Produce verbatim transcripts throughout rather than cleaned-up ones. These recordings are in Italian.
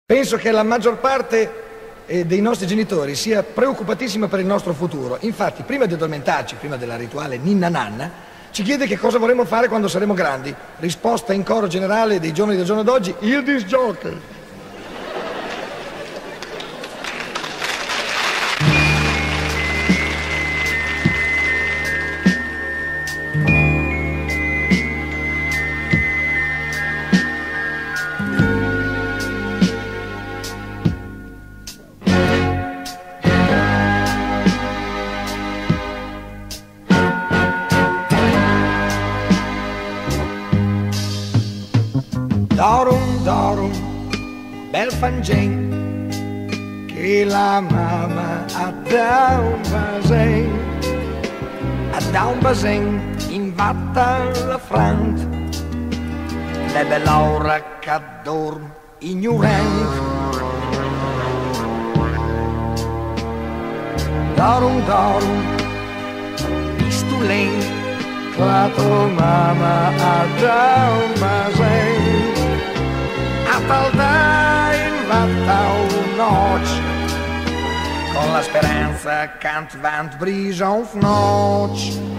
Penso che la maggior parte eh, dei nostri genitori sia preoccupatissima per il nostro futuro. Infatti, prima di addormentarci, prima della rituale ninna nanna, ci chiede che cosa vorremmo fare quando saremo grandi. Risposta in coro generale dei giovani del giorno d'oggi: il disc jockey. Dorum, dorum, bel fangent, che la mamma ha da un basen, ha da un basen in vatta alla frant, le bell'ora che dorm ignorant. Dorum, dorum, pistolent, la tua mamma ha da un basen, tal da in vatta un noc, con la speranza cant vant brisa un fnoc.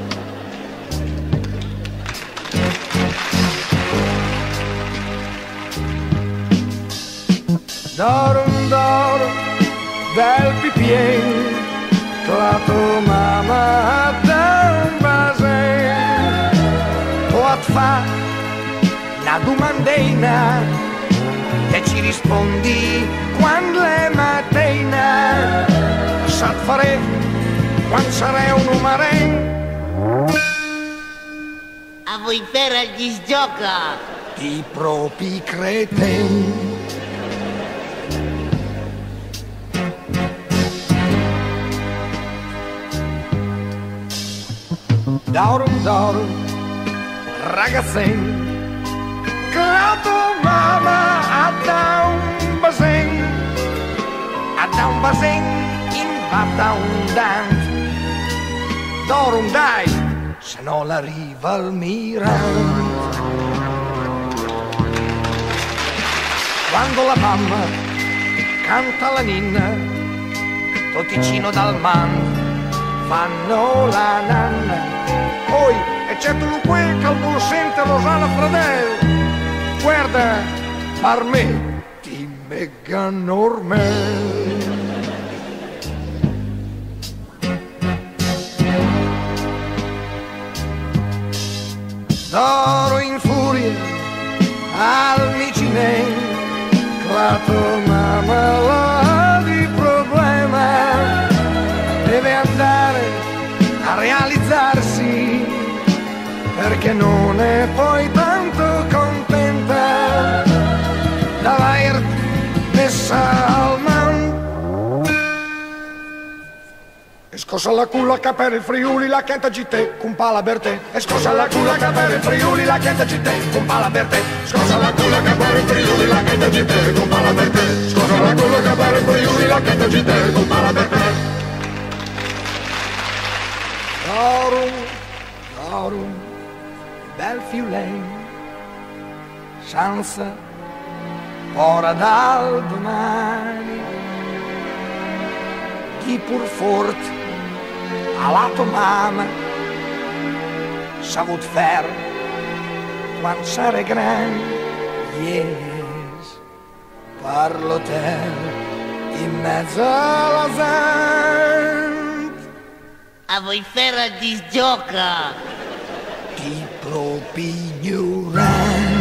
Dorum, dorum, del pipien, la tua mamma da un basen, pot fa una domandina e ci rispondi quando è mattina, sap faré quan saré un numeren. A voi per gli sgioca I propi creten. Dorum, dorum, ragazzen, la tua mamma ha da un basen, ha da un basen in vatta un dant. Dorum dai, se no l'arriva al mirant. Quando la mamma canta la ninna, Toticino dal man fanno la nanna. Poi, eccetto lui quel che al sente Rosana Fradel, guarda, per me ti mega normale. D'oro in furia al micinen, la tua mamma l'ha di problema, deve andare a realizzarsi, perché non è poi tanto contenta d'aver messa al man. E scossa la culla che per il Friuli la canta gitte con pala per te. E scossa la culla che per il Friuli la canta gitte con pala per te. Scossa la culla che per il Friuli la canta gitte con pala per te. Scossa la culla che per il Friuli la canta gitte con pala per te. Dorum, dorum, bel fiulen, senza ora dal domani, chi pur fort alla tua mamma savut fer quando sarà gran. Yes, parlo te in mezzo alla gente. A voi per gli sgioca I propi ignoranti.